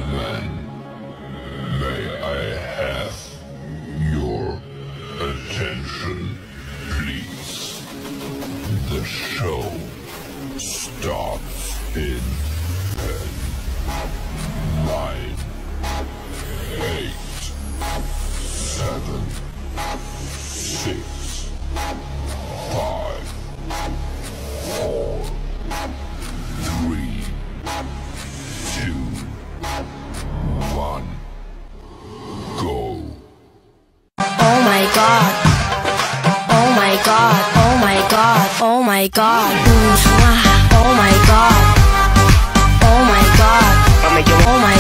Then may I have your attention, please? The show starts in 10, 9, 8, 7, 6, 5, 4, 3, 2, 1, go. Oh my god. Oh my god. Oh my god. Oh my god. Oh my god. Oh my god. Oh my